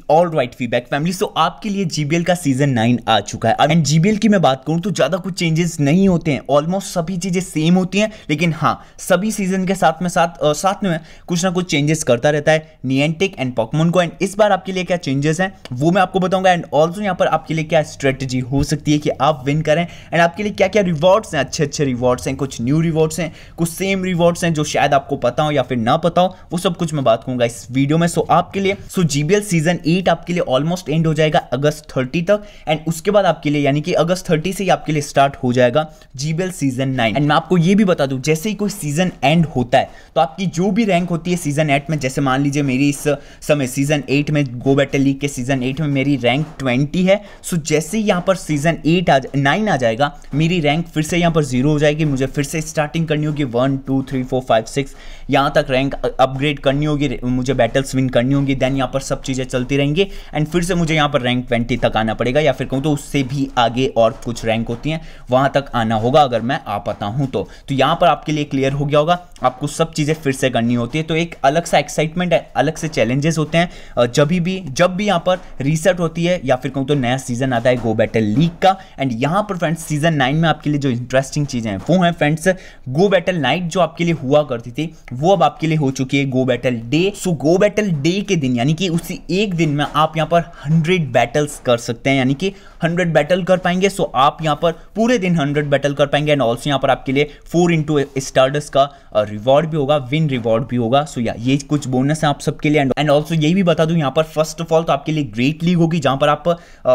All right feedback family. So आपके लिए जीबीएल का सीजन 9 आ चुका है एंड जीबीएल की मैं बात करूं तो ज्यादा कुछ चेंजेस नहीं होते हैं, ऑलमोस्ट सभी चीजें सेम होती हैं, लेकिन हाँ सभी सीजन के साथ में कुछ ना कुछ चेंजेस करता रहता है निएंटिक एंड पोकेमॉन को। एंड इस बार आपके लिए क्या चेंजेस हैं वो मैं आपको बताऊंगा एंड ऑल्सो यहाँ पर आपके लिए क्या स्ट्रेटेजी हो सकती है कि आप विन करें एंड आपके लिए क्या क्या रिवॉर्ड्स हैं, अच्छे अच्छे रिवॉर्ड्स हैं, कुछ न्यू रिवॉर्ड्स हैं, कुछ सेम रिवॉर्ड्स हैं जो शायद आपको पता हो या फिर ना पता हो, वो सब कुछ मैं बात करूंगा इस वीडियो में। सो आपके लिए जीबीएल सीजन 8 आपके लिए ऑलमोस्ट एंड हो जाएगा अगस्त 30 तक एंड उसके बाद आपके लिए यानी कि अगस्त 30 से ही आपके लिए स्टार्ट हो जाएगा जीबीएल सीजन 9। एंड मैं आपको ये भी बता दूं जैसे ही कोई सीजन एंड होता है तो आपकी जो भी रैंक होती है सीजन 8 में, जैसे मान लीजिए मेरी इस समय सीजन 8 में गो बैटल लीग के सीजन 8 में मेरी रैंक 20 है। सो जैसे ही यहाँ पर सीजन 9 आ जाएगा मेरी रैंक फिर से यहाँ पर 0 हो जाएगी, मुझे फिर से स्टार्टिंग करनी होगी 1 2 3 4 5 6 यहाँ तक रैंक अपग्रेड करनी होगी, मुझे बैटल्स विन करनी होगी, देन यहाँ पर सब चीज़ें चलती रहेंगी एंड फिर से मुझे यहाँ पर रैंक 20 तक आना पड़ेगा या फिर कहूँ तो उससे भी आगे और कुछ रैंक होती हैं वहाँ तक आना होगा अगर मैं आ पाता हूँ तो यहाँ पर आपके लिए क्लियर हो गया होगा, आपको सब चीज़ें फिर से करनी होती है। तो एक अलग सा एक्साइटमेंट है, अलग से चैलेंजेस होते हैं जब भी यहाँ पर रीसेट होती है या फिर कहूँ तो नया सीजन आता है गो बैटल लीग का। एंड यहाँ पर फ्रेंड्स सीजन 9 में आपके लिए जो इंटरेस्टिंग चीज़ें हैं वो हैं फ्रेंड्स गो बैटल नाइट जो आपके लिए हुआ करती थी वो अब आपके लिए हो चुकी है Go Battle Day. So Go Battle Day के दिन यानी कि उसी एक दिन में आप यहाँ पर 100 बैटल्स कर सकते हैं, यानी कि 100 बैटल कर पाएंगे। सो आप यहाँ पर पूरे दिन 100 बैटल कर पाएंगे एंड ऑल्सो यहाँ पर आपके लिए 4 इंटू स्टारडस्ट का रिवॉर्ड भी होगा, विन रिवॉर्ड भी होगा। सो ये कुछ बोनस है आप सबके लिए एंड ऑल्सो यही भी बता दूं यहाँ पर फर्स्ट ऑफ ऑल तो आपके लिए ग्रेट लीग होगी जहाँ पर आप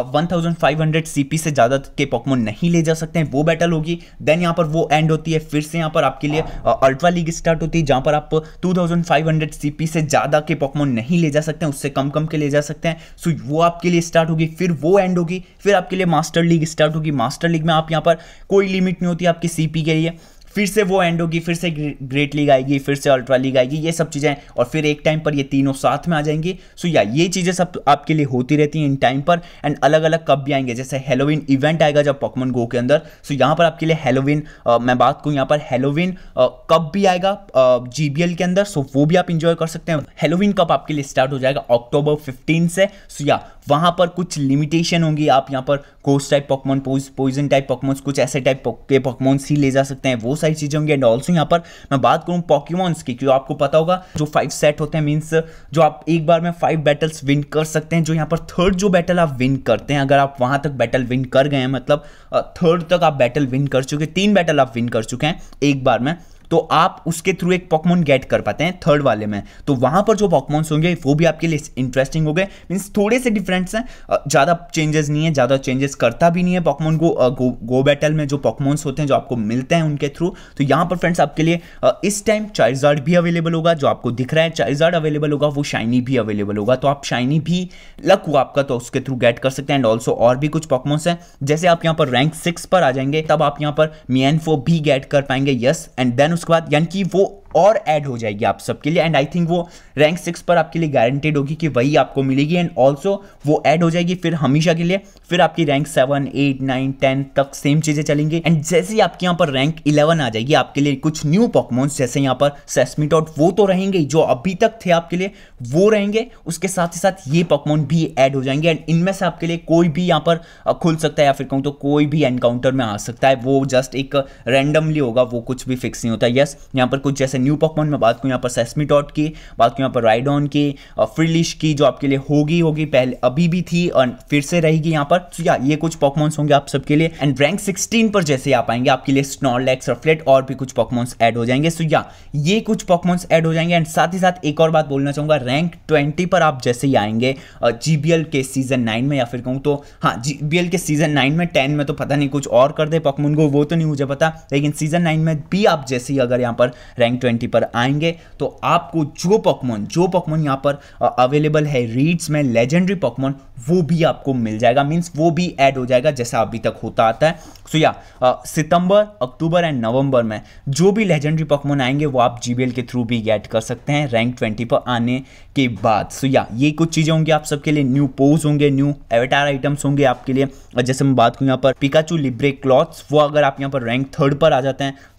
1500 सीपी से ज़्यादा के पोकेमॉन नहीं ले जा सकते हैं, वो बैटल होगी। देन यहाँ पर वो एंड होती है, फिर से यहाँ पर आपके लिए अल्ट्रा लीग स्टार्ट होती है जहाँ पर आप 2500 सीपी से ज़्यादा के पोकेमॉन नहीं ले जा सकते हैं, उससे कम के ले जा सकते हैं। सो वो आपके लिए स्टार्ट होगी, फिर वो एंड होगी, फिर आपके लिए मास्टर लीग स्टार्ट होगी। मास्टर लीग में आप यहाँ पर कोई लिमिट नहीं होती आपकी सीपी के लिए, फिर से वो एंड होगी, फिर से ग्रेट लीग आएगी, फिर से अल्ट्रा लीग आएगी, ये सब चीज़ें और फिर एक टाइम पर ये तीनों साथ में आ जाएंगी। सो ये चीज़ें सब आपके लिए होती रहती हैं इन टाइम पर एंड अलग अलग कब भी आएंगे, जैसे हेलोविन इवेंट आएगा जब पोकेमॉन गो के अंदर। सो यहाँ पर आपके लिए हेलोविन मैं बात करूँ यहाँ पर हेलोविन कब भी आएगा जीबीएल के अंदर, सो वो भी आप इंजॉय कर सकते हैं। हेलोविन कब आपके लिए स्टार्ट हो जाएगा अक्टूबर 15 से। सो वहाँ पर कुछ लिमिटेशन होंगी, आप यहाँ पर ghost type Pokemon, poison type Pokemon, कुछ ऐसे टाइप के पोकेमॉन्स ही ले जा सकते हैं, वो सारी चीज़ें होंगी। एंड ऑल्सो यहाँ पर मैं बात करूँ पोकेमॉन्स की, क्योंकि आपको पता होगा जो 5 सेट होते हैं मीन्स जो आप एक बार में 5 बैटल्स विन कर सकते हैं, जो यहाँ पर थर्ड जो बैटल आप विन करते हैं, अगर आप वहाँ तक बैटल विन कर गए हैं मतलब थर्ड तक आप बैटल विन कर चुके, 3 बैटल आप विन कर चुके हैं एक बार में, तो आप उसके थ्रू एक पोकेमॉन गेट कर पाते हैं थर्ड वाले में। तो वहाँ पर जो पोकेमॉन्स होंगे वो भी आपके लिए इंटरेस्टिंग हो गए, मीन्स थोड़े से डिफरेंस हैं, ज़्यादा चेंजेस नहीं है, ज़्यादा चेंजेस करता भी नहीं है पोकेमॉन गो बैटल में जो पोकेमॉन्स होते हैं जो आपको मिलते हैं उनके थ्रू। तो यहाँ पर फ्रेंड्स आपके लिए इस टाइम चार्जर्ड भी अवेलेबल होगा, जो आपको दिख रहा है चार्जर्ड अवेलेबल होगा, वो शाइनी भी अवेलेबल होगा। तो आप शाइनी भी लक हुआ आपका तो उसके थ्रू गेट कर सकते हैं। एंड ऑल्सो और भी कुछ पोकेमॉन्स हैं, जैसे आप यहाँ पर रैंक 6 पर आ जाएंगे तब आप यहाँ पर मियानफो भी गेट कर पाएंगे, यस। एंड देन उसके बाद यानी कि वो और ऐड हो जाएगी आप सबके लिए एंड आई थिंक वो रैंक 6 पर आपके लिए गारंटेड होगी कि वही आपको मिलेगी एंड ऑल्सो वो ऐड हो जाएगी फिर हमेशा के लिए, फिर आपकी रैंक 7 8 9 10 तक सेम चीज़ें चलेंगी। एंड जैसे ही आपके यहाँ पर रैंक 11 आ जाएगी आपके लिए कुछ न्यू पोकेमॉन्स, जैसे यहाँ पर सेस्मिटॉट, वो तो रहेंगे जो अभी तक थे आपके लिए वो रहेंगे, उसके साथ ही साथ ये पोकेमॉन भी ऐड हो जाएंगे एंड इनमें से आपके लिए कोई भी यहाँ पर खुल सकता है या फिर कहूँ तो कोई भी एनकाउंटर में आ सकता है, वो जस्ट एक रैंडमली होगा, वो कुछ भी फिक्स नहीं होता। यस यहाँ पर कुछ जैसे न्यू पोकेमॉन में बात करूँ यहाँ पर सेस्मिटॉट की, बात करूँ यहाँ पर राइडॉन की, फ्रिलिश की जो आपके लिए होगी पहले अभी भी थी और फिर से रहेगी यहाँ पर। तो ये कुछ पोकेमॉन्स होंगे आप सबके लिए एंड रैंक 16 पर जैसे आप आएंगे आपके लिए स्नॉर्लैक्स, रफलेट और भी कुछ पोकेमॉन्स ऐड हो जाएंगे। सो ये कुछ पोकेमॉन्स ऐड हो जाएंगे एंड साथ ही साथ एक और बात बोलना चाहूंगा, रैंक 20 पर आप जैसे ही आएंगे जीबीएल के सीजन 9 में या फिर कहूँ तो हाँ जीबीएल के सीजन 9 में, 10 में तो पता नहीं कुछ और कर दे पोकेमॉन को, वो तो नहीं मुझे पता, लेकिन सीजन 9 में भी आप जैसे ही अगर यहाँ पर रैंक 20 पर आएंगे तो आपको जो पोकेमॉन यहाँ पर अवेलेबल है रीड्स में लेजेंडरी पोकेमॉन वो भी आपको मिल जाएगा, मींस वो भी ऐड हो जाएगा जैसा अभी तक होता आता है। सो सितंबर, अक्टूबर एंड नवंबर में जो भी लेजेंडरी पोकेमॉन आएंगे वो आप जीबीएल के थ्रू भी गेट कर सकते हैं रैंक 20 पर आने के बाद। सो ये कुछ चीज़ें होंगी आप सबके लिए, न्यू पोज होंगे, न्यू एवेटार आइटम्स होंगे आपके लिए। जैसे मैं बात करूँ यहाँ पर पिकाचू लिब्रे क्लॉथ्स, वो अगर आप यहाँ पर रैंक 3 पर आ जाते हैं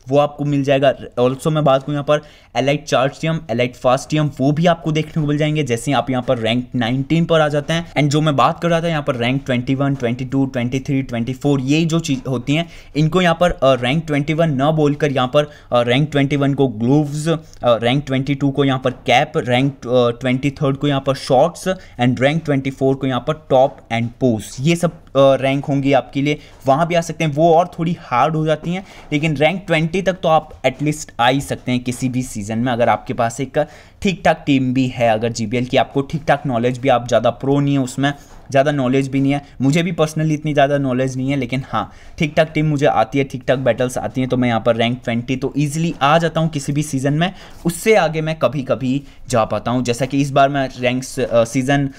वो आपको मिल जाएगा। ऑल्सो मैं बात करूँ यहाँ पर एलाइट चार्जियम, एलाइट फास्टियम, वो भी आपको देखने को मिल जाएंगे जैसे आप यहाँ पर रैंक 19 पर आ जाते हैं। एंड जो मैं बात कर रहा था यहाँ पर रैंक 21, 22, 23, 24, ये जो चीज़ होती हैं इनको यहाँ पर रैंक 21 न बोलकर यहाँ पर रैंक 21 को ग्लोव्स, रैंक 22 को यहाँ पर कैप, रैंक 23 को यहाँ पर शॉर्ट्स एंड रैंक 24 को यहाँ पर टॉप एंड पोज, ये सब रैंक होंगी आपके लिए। वहाँ भी आ सकते हैं, वो और थोड़ी हार्ड हो जाती हैं, लेकिन रैंक 20 तक तो आप एटलीस्ट आ ही सकते हैं किसी भी सीज़न में, अगर आपके पास एक ठीक ठाक टीम भी है, अगर जीबीएल की आपको ठीक ठाक नॉलेज भी, आप ज़्यादा प्रो नहीं है उसमें, ज़्यादा नॉलेज भी नहीं है, मुझे भी पर्सनली इतनी ज़्यादा नॉलेज नहीं है, लेकिन हाँ ठीक ठाक टीम मुझे आती है, ठीक ठाक बैटल्स आती हैं, तो मैं यहाँ पर रैंक 20 तो ईजिली आ जाता हूँ किसी भी सीज़न में। उससे आगे मैं कभी कभी जा पाता हूँ, जैसा कि इस बार मैं रैंक सीज़न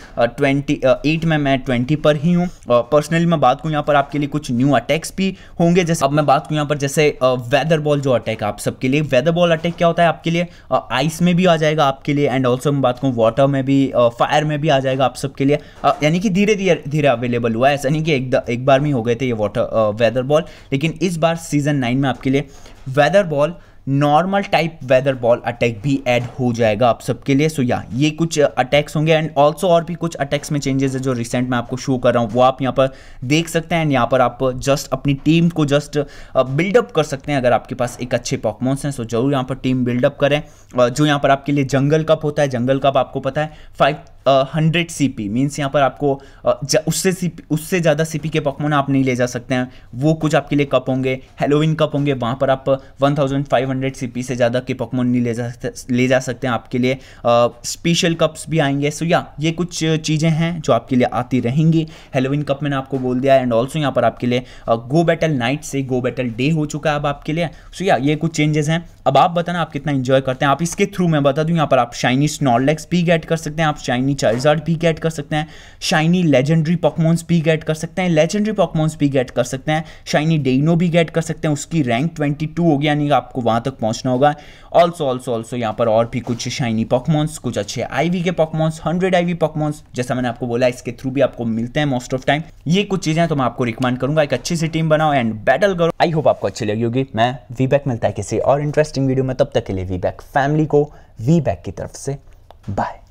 28 में मैं 20 पर ही हूँ। पर्सनली मैं बात करूँ यहाँ पर आपके लिए कुछ न्यू अटैक्स भी होंगे, जैसे अब मैं बात करूँ यहाँ पर जैसे वेदर बॉल जो अटैक आप सबके लिए, वेदर बॉल अटैक क्या होता है आपके लिए, आइस में भी आ जाएगा आपके लिए, एंड ऑल्सो मैं बात करूँ वाटर में भी, फायर में भी आ जाएगा आप सबके लिए, यानी कि धीरे धीरे अवेलेबल हुआ है, ऐसा नहीं कि एक बार में हो गए थे ये वाटर वेदर बॉल, लेकिन इस बार सीजन 9 में आपके लिए weather ball normal type weather ball attack भी ऐड हो जाएगा आप सबके लिए। सो या ये कुछ अटैक्स होंगे, एंड ऑल्सो और भी कुछ अटैक्स में चेंजेस है जो रिसेंट में आपको शो कर रहा हूँ, वो आप यहाँ पर देख सकते हैं। एंड यहाँ पर आप जस्ट अपनी टीम को जस्ट बिल्डअप कर सकते हैं अगर आपके पास एक अच्छे पॉकमॉन्स हैं, सो जरूर यहाँ पर टीम बिल्डअप करें। जो यहाँ पर आपके लिए जंगल कप होता है, जंगल कप आपको पता है 500 CP मीन्स यहाँ पर आपको उससे ज़्यादा CP के पॉकमॉन आप नहीं ले जा सकते हैं, वो कुछ आपके लिए कप होंगे, हैलोवीन कप होंगे, वहाँ पर आप 1500 CP से ज़्यादा के पॉकमॉन नहीं ले जा सकते हैं आपके लिए। स्पेशल कप्स भी आएंगे। सो या ये कुछ चीज़ें हैं जो आपके लिए आती रहेंगी। हैलोवीन कप मैंने आपको बोल दिया, एंड ऑल्सो यहाँ पर आपके लिए गो बैटल नाइट से गो बैटल डे हो चुका है अब आपके लिए। सो या ये कुछ चेंजेस हैं। अब आप बताना आप कितना एंजॉय करते हैं। आप इसके थ्रू मैं बता दूं यहाँ पर आप शाइनी स्नॉर्लेक्स भी गेट कर सकते हैं, आप शाइनी चार्जार्ड भी गेट कर सकते हैं, शाइनी लेजेंडरी पॉकमॉन्स भी गेट कर सकते हैं, लेजेंडरी पॉकमॉन्स भी गेट कर सकते हैं, शाइनी डेइनो भी गेट कर सकते हैं। उसकी रैंक 22 हो गया, यानी कि आपको वहां तक पहुंचना होगा। ऑल्सो यहाँ पर और भी कुछ शाइनी पॉकमॉन्स, कुछ अच्छे आईवी के पॉकमॉन्स, 100 आईवी पॉकमॉन्स जैसा मैंने आपको बोला इसके थ्रू भी आपको मिलते हैं मोस्ट ऑफ टाइम। ये कुछ चीजें तो मैं आपको रिकमेंड करूंगा, एक अच्छी सी टीम बनाओ एंड बैटल करो। आई होप आपको अच्छी लगी होगी। मैं वीबैक मिलता है किसी और इंटरेस्टिंग वीडियो में, तब तक के लिए वीबैक फैमिली को वीबैक की तरफ से बाय।